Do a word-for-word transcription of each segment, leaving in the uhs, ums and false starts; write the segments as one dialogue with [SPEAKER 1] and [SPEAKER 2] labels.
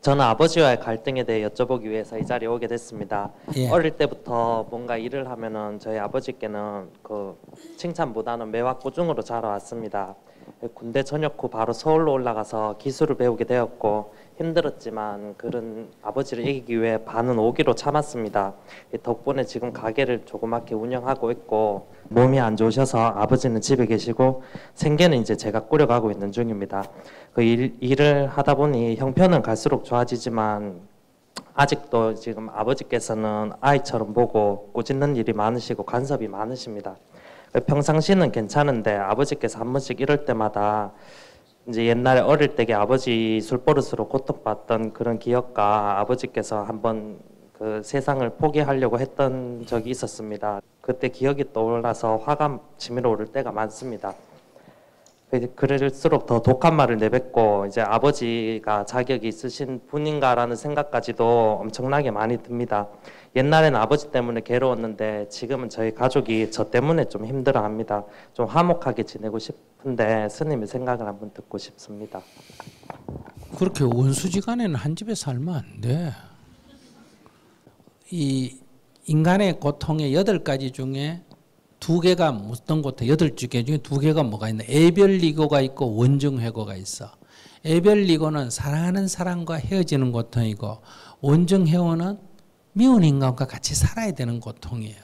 [SPEAKER 1] 저는 아버지와의 갈등에 대해 여쭤보기 위해서 이 자리에 오게 됐습니다.
[SPEAKER 2] 예.
[SPEAKER 1] 어릴 때부터 뭔가 일을 하면은 저희 아버지께는 그 칭찬보다는 매화꾸중으로 자라왔습니다. 군대 전역 후 바로 서울로 올라가서 기술을 배우게 되었고 힘들었지만 그런 아버지를 이기기 위해 반은 오기로 참았습니다. 덕분에 지금 가게를 조그맣게 운영하고 있고 몸이 안 좋으셔서 아버지는 집에 계시고 생계는 이제 제가 꾸려가고 있는 중입니다. 그 일, 일을 하다 보니 형편은 갈수록 좋아지지만 아직도 지금 아버지께서는 아이처럼 보고 꼬집는 일이 많으시고 간섭이 많으십니다. 평상시는 괜찮은데 아버지께서 한 번씩 이럴 때마다 이제 옛날에 어릴 때에 아버지 술버릇으로 고통받던 그런 기억과 아버지께서 한번 그 세상을 포기하려고 했던 적이 있었습니다. 그때 기억이 떠올라서 화가 치밀어 오를 때가 많습니다. 그럴수록 더 독한 말을 내뱉고 이제 아버지가 자격이 있으신 분인가라는 생각까지도 엄청나게 많이 듭니다. 옛날에는 아버지 때문에 괴로웠는데 지금은 저희 가족이 저 때문에 좀 힘들어합니다. 좀 화목하게 지내고 싶은데 스님의 생각을 한번 듣고 싶습니다.
[SPEAKER 2] 그렇게 원수지간에는 한 집에 살면 안 돼. 이 인간의 고통의 여덟 가지 중에 두 개가 어떤 고통, 여덟 개 중에 두 개가 뭐가 있나? 애별리고가 있고 원증회고가 있어. 애별리고는 사랑하는 사람과 헤어지는 고통이고 원증회고는 미운 인간과 같이 살아야 되는 고통이에요.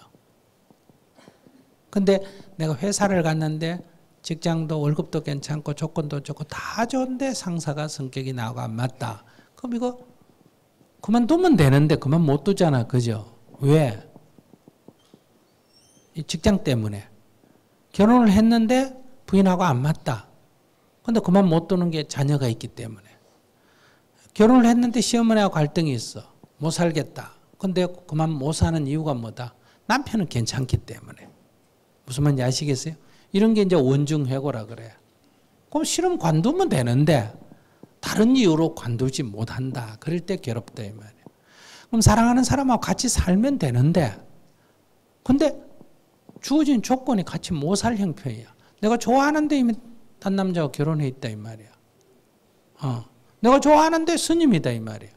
[SPEAKER 2] 근데 내가 회사를 갔는데 직장도 월급도 괜찮고 조건도 좋고 다 좋은데 상사가 성격이 나하고 안 맞다. 그럼 이거 그만두면 되는데 그만 못 두잖아. 그죠? 왜? 이 직장 때문에. 결혼을 했는데 부인하고 안 맞다. 근데 그만 못 두는 게 자녀가 있기 때문에. 결혼을 했는데 시어머니하고 갈등이 있어. 못 살겠다. 근데 그만 못 사는 이유가 뭐다? 남편은 괜찮기 때문에. 무슨 말인지 아시겠어요? 이런 게 이제 원증회고라 그래. 그럼 실은 관두면 되는데 다른 이유로 관두지 못한다. 그럴 때 괴롭다 이 말이에요. 그럼 사랑하는 사람하고 같이 살면 되는데 근데 주어진 조건이 같이 못 살 형편이야. 내가 좋아하는데 이미 딴 남자와 결혼해 있다 이 말이야. 어. 내가 좋아하는데 스님이다 이 말이야.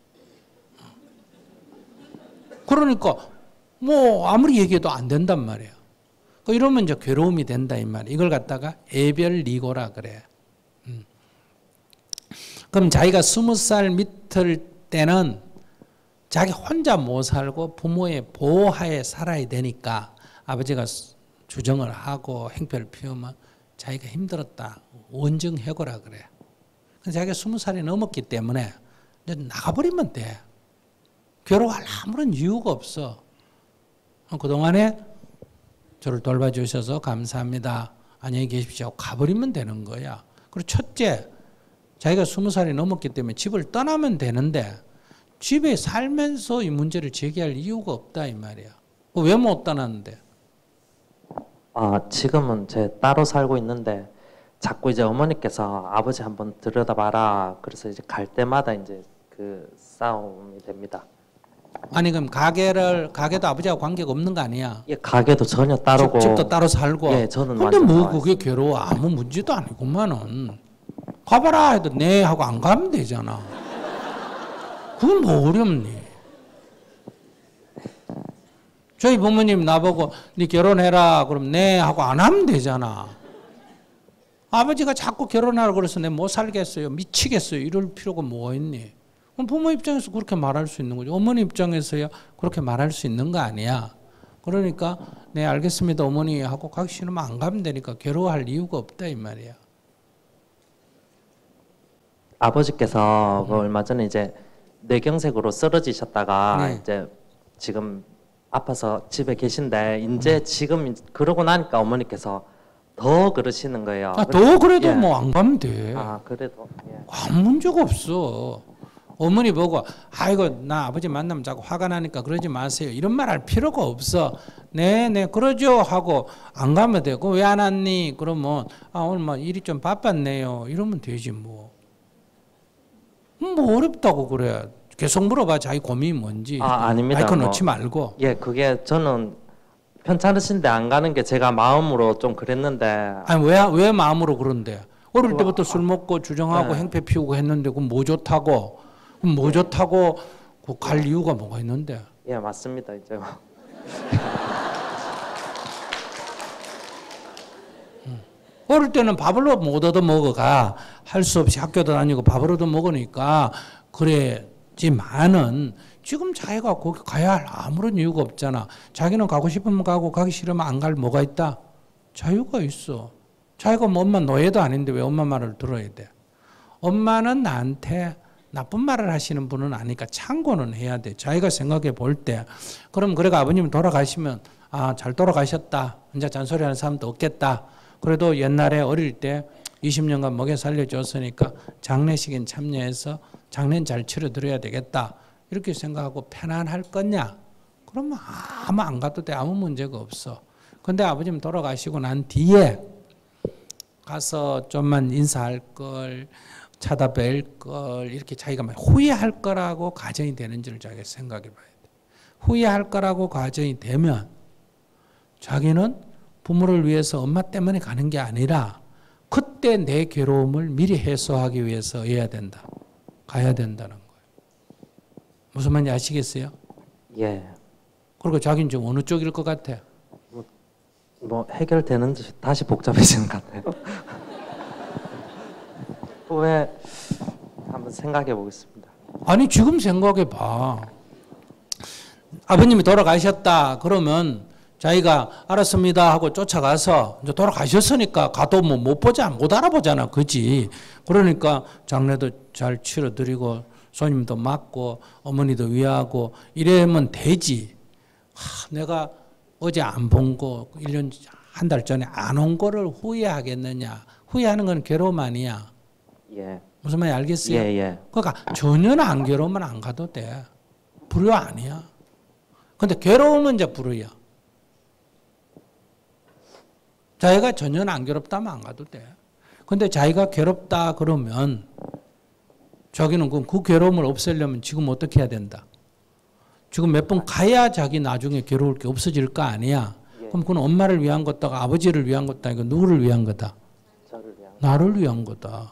[SPEAKER 2] 그러니까 뭐 아무리 얘기해도 안 된단 말이야. 이러면 이제 괴로움이 된다 이 말이야. 이걸 갖다가 애별리고라 그래. 음. 그럼 자기가 스무 살 밑을 때는 자기 혼자 못 살고 부모의 보호하에 살아야 되니까 아버지가 주정을 하고 행패를 피우면 자기가 힘들었다. 원증해고라 그래. 자기가 스무 살이 넘었기 때문에 이제 나가버리면 돼. 괴로워할 아무런 이유가 없어. 그동안에 저를 돌봐주셔서 감사합니다. 안녕히 계십시오. 가버리면 되는 거야. 그리고 첫째, 자기가 스무 살이 넘었기 때문에 집을 떠나면 되는데 집에 살면서 이 문제를 제기할 이유가 없다 이 말이야. 왜 못 떠났는데?
[SPEAKER 1] 아, 지금은 제 따로 살고 있는데 자꾸 이제 어머니께서 아버지 한번 들여다봐라. 그래서 이제 갈 때마다 이제 그 싸움이 됩니다.
[SPEAKER 2] 아니 그럼 가게를 가게도 아버지하고 관계가 없는 거 아니야?
[SPEAKER 1] 예, 가게도 전혀 따로고
[SPEAKER 2] 집, 집도 따로 살고.
[SPEAKER 1] 예, 저는
[SPEAKER 2] 근데 뭐 그게 괴로워? 아무 문제도 아니구만은. 가봐라 해도 네 하고 안 가면 되잖아. 그건 뭐 어렵니? 저희 부모님 나보고 네 결혼해라 그럼 네 하고 안 하면 되잖아. 아버지가 자꾸 결혼하라고 그래서 내 못 살겠어요. 미치겠어요. 이럴 필요가 뭐가 있니? 그럼 부모 입장에서 그렇게 말할 수 있는 거죠. 어머니 입장에서야 그렇게 말할 수 있는 거 아니야. 그러니까 네 알겠습니다 어머니 하고 가기 싫으면 안 가면 되니까 괴로워할 이유가 없다 이 말이야.
[SPEAKER 1] 아버지께서 그 얼마 전에 이제 뇌경색으로 쓰러지셨다가
[SPEAKER 2] 네.
[SPEAKER 1] 이제 지금 아파서 집에 계신데 이제 지금 그러고 나니까 어머니께서 더 그러시는 거예요.
[SPEAKER 2] 아, 더 그래도
[SPEAKER 1] 예.
[SPEAKER 2] 뭐 안 가면 돼.
[SPEAKER 1] 아 그래도 예.
[SPEAKER 2] 아무 문제가 없어. 어머니 보고 아이고 나 아버지 만나면 자꾸 화가 나니까 그러지 마세요. 이런 말 할 필요가 없어. 네네 그러죠 하고 안 가면 돼. 그거 왜 안 왔니? 그러면 아 오늘 뭐 일이 좀 바빴네요. 이러면 되지 뭐. 뭐 어렵다고 그래. 계속 물어봐 자기 고민이 뭔지.
[SPEAKER 1] 아 아닙니다.
[SPEAKER 2] 마이크
[SPEAKER 1] 뭐,
[SPEAKER 2] 넣지 말고.
[SPEAKER 1] 예 그게 저는 편찮으신데 안 가는 게 제가 마음으로 좀 그랬는데.
[SPEAKER 2] 아니 왜 왜 마음으로 그런데? 어릴
[SPEAKER 1] 그거,
[SPEAKER 2] 때부터 술 먹고 주정하고
[SPEAKER 1] 네.
[SPEAKER 2] 행패 피우고 했는데 그건 뭐 좋다고? 그럼 뭐 좋다고 그 갈 이유가 뭐가 있는데?
[SPEAKER 1] 예, 맞습니다. 이제
[SPEAKER 2] 어릴 때는 밥을 못 얻어 먹어가 할 수 없이 학교도 다니고 밥을 얻어 먹으니까 그랬지만은 지금 자기가 거기 가야 할 아무런 이유가 없잖아. 자기는 가고 싶으면 가고 가기 싫으면 안 갈 뭐가 있다? 자유가 있어. 자기가 뭐 엄마 노예도 아닌데 왜 엄마 말을 들어야 돼? 엄마는 나한테 나쁜 말을 하시는 분은 아니까 참고는 해야 돼. 자기가 생각해 볼 때. 그럼 그래가 아버님 돌아가시면 아, 잘 돌아가셨다. 이제 잔소리하는 사람도 없겠다. 그래도 옛날에 어릴 때 이십 년간 먹여 살려줬으니까 장례식엔 참여해서 장례는 잘 치러드려야 되겠다. 이렇게 생각하고 편안할 거냐? 그러면 아무 안 가도 돼. 아무 문제가 없어. 근데 아버님 돌아가시고 난 뒤에 가서 좀만 인사할 걸, 찾아뵐 걸, 이렇게 자기가 후회할 거라고 가정이 되는지를 자기가 생각해 봐야 돼. 후회할 거라고 가정이 되면 자기는 부모를 위해서 엄마 때문에 가는 게 아니라 그때 내 괴로움을 미리 해소하기 위해서 해야 된다. 가야 된다는 거예요. 무슨 말인지 아시겠어요?
[SPEAKER 1] 예.
[SPEAKER 2] 그리고 자기는 지금 어느 쪽일 것 같아?
[SPEAKER 1] 뭐, 뭐 해결되는지 다시 복잡해지는 것 같아요. 왜 한번 생각해 보겠습니다.
[SPEAKER 2] 아니 지금 생각해 봐. 아버님이 돌아가셨다 그러면 자기가 알았습니다 하고 쫓아가서 이제 돌아가셨으니까 가도 뭐 못 보자 못 알아보잖아, 그지? 그러니까 장례도 잘 치러드리고 손님도 맞고 어머니도 위하고 이러면 되지. 하, 내가 어제 안 본 거 일 년 한 달 전에 안 온 거를 후회하겠느냐? 후회하는 건 괴로움 아니야.
[SPEAKER 1] 예.
[SPEAKER 2] 무슨 말인지 알겠어요?
[SPEAKER 1] 예, 예.
[SPEAKER 2] 그러니까 전혀 안 괴로우면 안 가도 돼. 불효 아니야. 근데 괴로우면 이제 불효야. 자기가 전혀 안 괴롭다면 안 가도 돼. 근데 자기가 괴롭다 그러면 자기는 그, 그 괴로움을 없애려면 지금 어떻게 해야 된다? 지금 몇 번 가야 자기 나중에 괴로울 게 없어질 거 아니야.
[SPEAKER 1] 예.
[SPEAKER 2] 그럼 그건 엄마를 위한 거다가 아버지를 위한 거다. 이거 누구를 위한 거다?
[SPEAKER 1] 저를 위한.
[SPEAKER 2] 나를 위한 거다.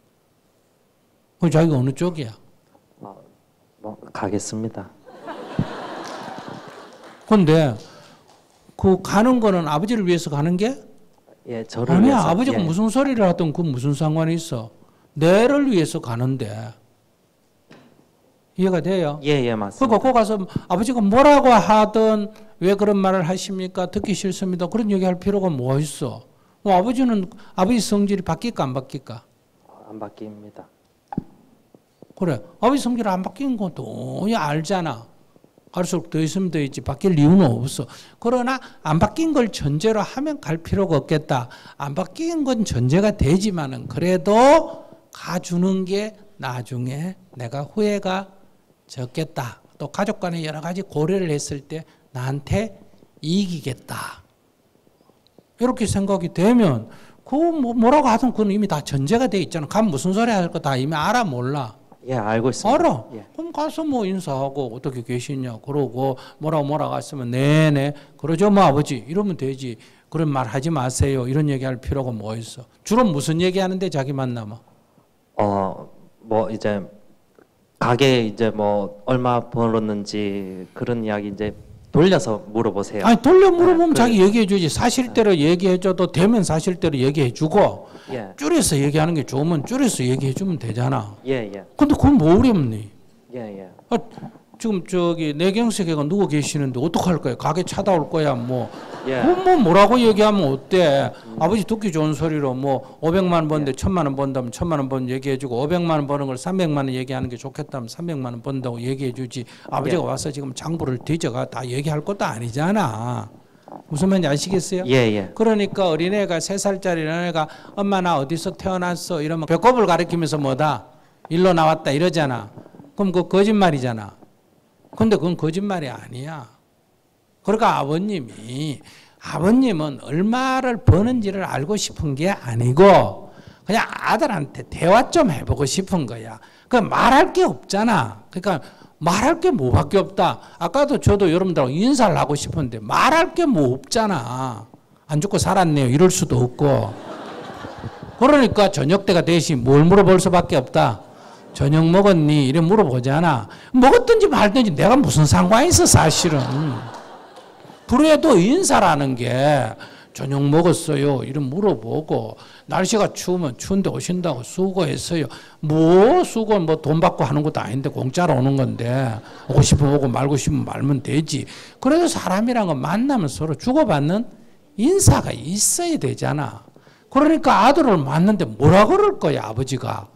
[SPEAKER 2] 그 자기가 어느 쪽이야?
[SPEAKER 1] 어, 뭐 가겠습니다.
[SPEAKER 2] 근데 그 가는 거는 아버지를 위해서 가는 게?
[SPEAKER 1] 예, 저를
[SPEAKER 2] 아니야.
[SPEAKER 1] 위해서.
[SPEAKER 2] 아버지가
[SPEAKER 1] 예.
[SPEAKER 2] 무슨 소리를 하든 그 무슨 상관이 있어. 내를 위해서 가는데. 이해가 돼요?
[SPEAKER 1] 예, 예, 맞습니다.
[SPEAKER 2] 그러니까 거 가서 아버지가 뭐라고 하든 왜 그런 말을 하십니까? 듣기 싫습니다. 그런 얘기할 필요가 뭐 있어? 뭐 아버지는 아버지 성질이 바뀔까 안 바뀔까?
[SPEAKER 1] 어, 안 바뀝니다.
[SPEAKER 2] 그래. 아버지 성질 안 바뀐 것도 알잖아. 갈수록 더 있으면 더 있지. 바뀔 이유는 없어. 그러나 안 바뀐 걸 전제로 하면 갈 필요가 없겠다. 안 바뀐 건 전제가 되지만은 그래도 가주는 게 나중에 내가 후회가 적겠다. 또 가족 간에 여러 가지 고려를 했을 때 나한테 이기겠다. 이렇게 생각이 되면 그 뭐라고 하든 그건 이미 다 전제가 돼 있잖아. 가면 무슨 소리 할 거 다 이미 알아 몰라.
[SPEAKER 1] 예, 알고 있습니다.
[SPEAKER 2] 알아.
[SPEAKER 1] 예.
[SPEAKER 2] 그럼 가서 뭐 인사하고 어떻게 계시냐 그러고 뭐라고 뭐라고 했으면 네네 그러죠 뭐 아버지 이러면 되지. 그런 말 하지 마세요. 이런 얘기할 필요가 뭐 있어. 주로 무슨 얘기하는데 자기 만나면?
[SPEAKER 1] 어, 뭐 이제 가게 이제 뭐 얼마 벌었는지 그런 이야기 이제 돌려서 물어보세요.
[SPEAKER 2] 아니 돌려 물어보면
[SPEAKER 1] 네,
[SPEAKER 2] 자기
[SPEAKER 1] 그-
[SPEAKER 2] 얘기해 주지. 사실대로 얘기해줘도 되면 사실대로 얘기해 주고
[SPEAKER 1] 예,
[SPEAKER 2] 줄여서 얘기하는 게 좋으면 줄여서 얘기해 주면 되잖아.
[SPEAKER 1] 예, 예,
[SPEAKER 2] 근데 그건 뭐 어렵니?
[SPEAKER 1] 예, 예.
[SPEAKER 2] 아, 지금 저기 내경석이가 누워 계시는데 어떡할 거야? 가게 찾아올 거야 뭐.
[SPEAKER 1] 예.
[SPEAKER 2] 그럼 뭐 뭐라고 얘기하면 어때? 음. 아버지 듣기 좋은 소리로 뭐 오백만 원 버는데 천만 원 번다면 천만 원 번 얘기해주고 오백만 원 버는 걸 삼백만 원 얘기하는 게 좋겠다면 삼백만 원 번다고 얘기해주지. 아버지가
[SPEAKER 1] 예.
[SPEAKER 2] 와서 지금 장부를 뒤져가 다 얘기할 것도 아니잖아. 무슨 말인지 아시겠어요?
[SPEAKER 1] 예, 예.
[SPEAKER 2] 그러니까 어린애가 세 살짜리 어린애가 엄마 나 어디서 태어났어 이러면 배꼽을 가리키면서 뭐다? 일로 나왔다 이러잖아. 그럼 그거 거짓말이잖아. 근데 그건 거짓말이 아니야. 그러니까 아버님이 아버님은 얼마를 버는지를 알고 싶은 게 아니고 그냥 아들한테 대화 좀 해보고 싶은 거야. 그 말할 게 없잖아. 그러니까 말할 게 뭐밖에 없다. 아까도 저도 여러분들하고 인사를 하고 싶은데 말할 게 뭐 없잖아. 안 죽고 살았네요. 이럴 수도 없고. 그러니까 저녁 때가 대신 뭘 물어볼 수밖에 없다. 저녁 먹었니? 이래 물어보잖아. 먹었든지 말든지 내가 무슨 상관이 있어 사실은. 그래도 인사라는 게 저녁 먹었어요. 이런 물어보고 날씨가 추우면 추운데 오신다고 수고했어요. 뭐 수고 뭐 돈 받고 하는 것도 아닌데 공짜로 오는 건데 오고 싶으면 오고 말고 싶으면 말면 되지. 그래도 사람이란 건 만나면 서로 주고받는 인사가 있어야 되잖아. 그러니까 아들을 만났는데 뭐라 그럴 거야 아버지가.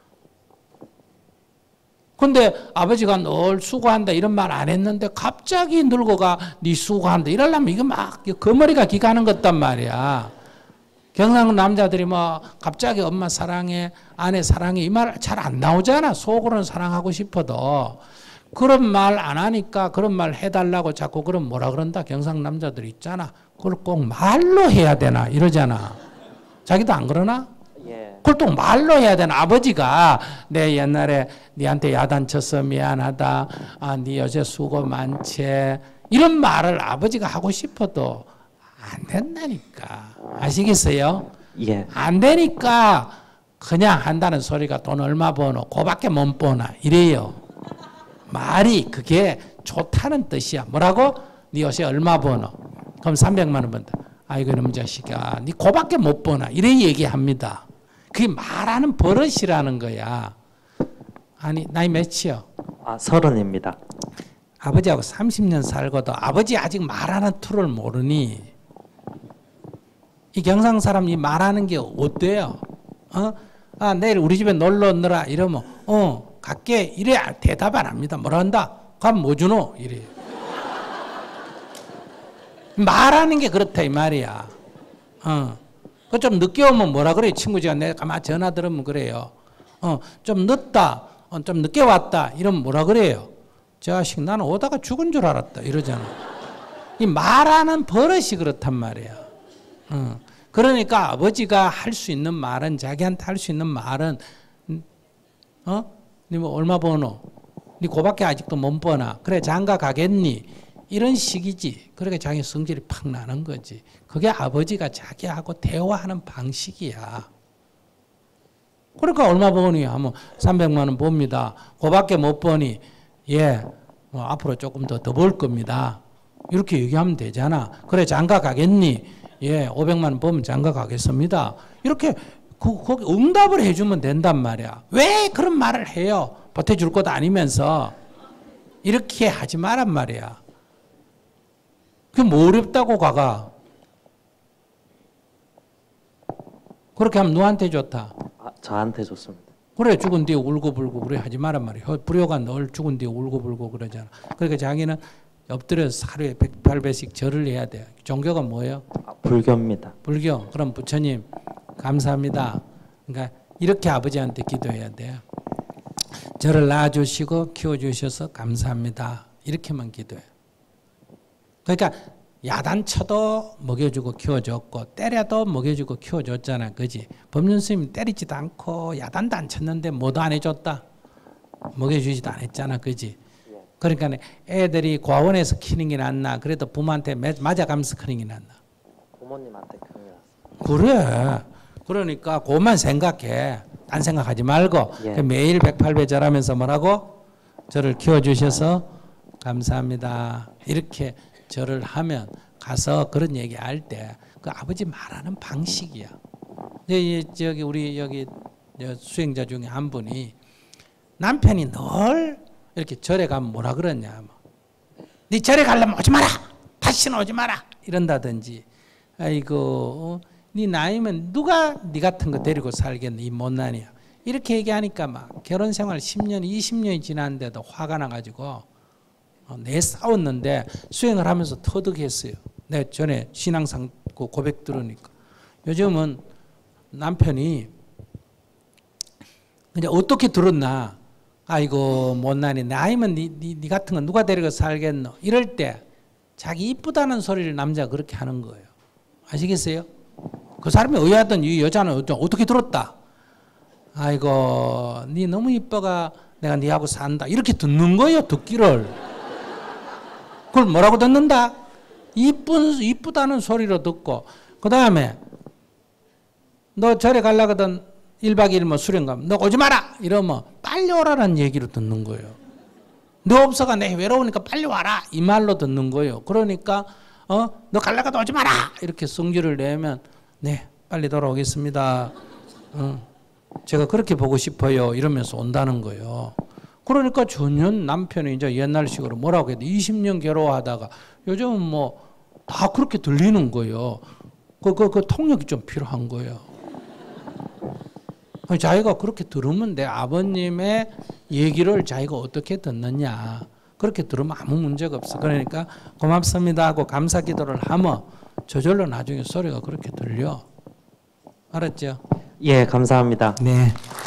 [SPEAKER 2] 근데 아버지가 늘 수고한다 이런 말 안 했는데 갑자기 늙어가 네 수고한다 이러려면 이거 막 거머리가 기가는 것단 말이야. 경상 남자들이 뭐 갑자기 엄마 사랑해 아내 사랑해 이 말 잘 안 나오잖아. 속으로는 사랑하고 싶어도 그런 말 안 하니까 그런 말 해달라고 자꾸 그런 뭐라 그런다. 경상 남자들 있잖아. 그걸 꼭 말로 해야 되나 이러잖아. 자기도 안 그러나?
[SPEAKER 1] 예.
[SPEAKER 2] 그걸 또 말로 해야 되나. 아버지가 내 옛날에 니한테 야단쳐서 미안하다. 아, 니 요새 수고 많지. 이런 말을 아버지가 하고 싶어도 안 된다니까. 아시겠어요?
[SPEAKER 1] 예.
[SPEAKER 2] 안 되니까 그냥 한다는 소리가 돈 얼마 버노? 그밖에 못 버나? 이래요. 말이 그게 좋다는 뜻이야. 뭐라고? 니 요새 얼마 버노? 그럼 삼백만 원 번다. 아이고 이놈 자식아. 니 그밖에 못 버나? 이래 얘기합니다. 그게 말하는 버릇이라는 거야. 아니 나이 몇이요?
[SPEAKER 1] 아, 서른입니다.
[SPEAKER 2] 아버지하고 삼십 년 살고도 아버지 아직 말하는 툴을 모르니 이 경상 사람이 말하는 게 어때요? 어? 아 내일 우리 집에 놀러 오느라 이러면 어 갈게 이래 대답 안 합니다. 뭐라 한다? 그럼 뭐 주노? 이래. 말하는 게 그렇다 이 말이야. 어. 그 좀 늦게 오면 뭐라 그래? 친구지가 내가 가만 전화 들으면 그래요. 어, 좀 늦다. 어, 좀 늦게 왔다. 이러면 뭐라 그래요? 저 자식 나는 오다가 죽은 줄 알았다. 이러잖아. 이 말하는 버릇이 그렇단 말이야. 어. 그러니까 아버지가 할 수 있는 말은 자기한테 할 수 있는 말은 어? 니 뭐 얼마 버노? 니 그밖에 아직도 못 버나? 그래 장가 가겠니? 이런 식이지. 그러니까 자기 성질이 팍 나는 거지. 그게 아버지가 자기하고 대화하는 방식이야. 그러니까 얼마 버니 하면 삼백만 원 봅니다. 그밖에 못 버니 예, 뭐 앞으로 조금 더 더 벌 겁니다. 이렇게 얘기하면 되잖아. 그래 장가 가겠니? 예, 오백만 원 벌면 장가 가겠습니다. 이렇게 그, 그 응답을 해주면 된단 말이야. 왜 그런 말을 해요? 보태줄 것도 아니면서 이렇게 하지 말란 말이야. 그게 뭐 어렵다고 가가. 그렇게 하면 누구한테 좋다?
[SPEAKER 1] 아, 저한테 좋습니다.
[SPEAKER 2] 그래 죽은 뒤에 울고불고 그래 하지 말란 말이야. 불효가 늘 죽은 뒤에 울고불고 그러잖아. 그러니까 자기는 엎드려서 하루에 백팔 배씩 절을 해야 돼. 종교가 뭐예요?
[SPEAKER 1] 아, 불교입니다.
[SPEAKER 2] 불교. 그럼 부처님 감사합니다. 그러니까 이렇게 아버지한테 기도해야 돼요. 저를 낳아주시고 키워주셔서 감사합니다. 이렇게만 기도해. 그러니까 야단쳐도 먹여주고 키워줬고 때려도 먹여주고 키워줬잖아. 그지? 법륜 스님 때리지도 않고 야단도 안 쳤는데 뭐도 안 해줬다. 먹여주지도 않았잖아. 그지? 그러니까 애들이 고아원에서 키는 게 낫나? 그래도 부모한테 맞아가면서 크는 게 낫나?
[SPEAKER 1] 부모님한테 크는 게 낫습니다.
[SPEAKER 2] 그래. 그러니까 그것만 생각해. 딴 생각하지 말고
[SPEAKER 1] 예.
[SPEAKER 2] 매일 백팔 배 절하면서 뭐라고? 저를 키워주셔서 감사합니다. 이렇게 절을 하면 가서 그런 얘기 할 때 그 아버지 말하는 방식이야. 저기 우리 여기 수행자 중에 한 분이 남편이 늘 이렇게 절에 가면 뭐라 그러냐. 네 절에 가려면 오지 마라. 다시는 오지 마라. 이런다든지. 아이고 네 나이면 누가 네 같은 거 데리고 살겠니 이 못난이야. 이렇게 얘기하니까 막 결혼 생활 십 년 이십 년이 지났는데도 화가 나가지고 내 싸웠는데 수행을 하면서 터득했어요. 내 전에 신앙상 고백 들으니까. 요즘은 남편이 그냥 어떻게 들었나. 아이고 못난이 나이면 니, 니, 니 같은 건 누가 데리고 살겠노. 이럴 때 자기 이쁘다는 소리를 남자가 그렇게 하는 거예요. 아시겠어요? 그 사람이 의아하던 이 여자는 어떻게 들었다. 아이고 니 너무 이뻐가 내가 니하고 산다. 이렇게 듣는 거예요. 듣기를. 그걸 뭐라고 듣는다? 이쁜, 이쁘다는 소리로 듣고, 그 다음에, 너 절에 가려거든 일 박 이 일 뭐 수련 가면, 너 오지 마라! 이러면, 딱 빨리 오라라는 얘기로 듣는 거예요. 너 없어가 내 외로우니까 빨리 와라 이 말로 듣는 거예요. 그러니까 어, 너 갈라가도 오지 마라 이렇게 성질을 내면 네 빨리 돌아오겠습니다. 어, 제가 그렇게 보고 싶어요 이러면서 온다는 거예요. 그러니까 전혀 남편이 이제 옛날식으로 뭐라고 해도 이십 년 괴로워하다가 요즘은 뭐 다 그렇게 들리는 거예요. 그, 그, 그 통역이 좀 필요한 거예요. 자기가 그렇게 들으면 돼. 아버님의 얘기를 자기가 어떻게 듣느냐. 그렇게 들으면 아무 문제가 없어. 그러니까 고맙습니다 하고 감사 기도를 하면 저절로 나중에 소리가 그렇게 들려. 알았죠?
[SPEAKER 1] 예, 감사합니다.
[SPEAKER 2] 네.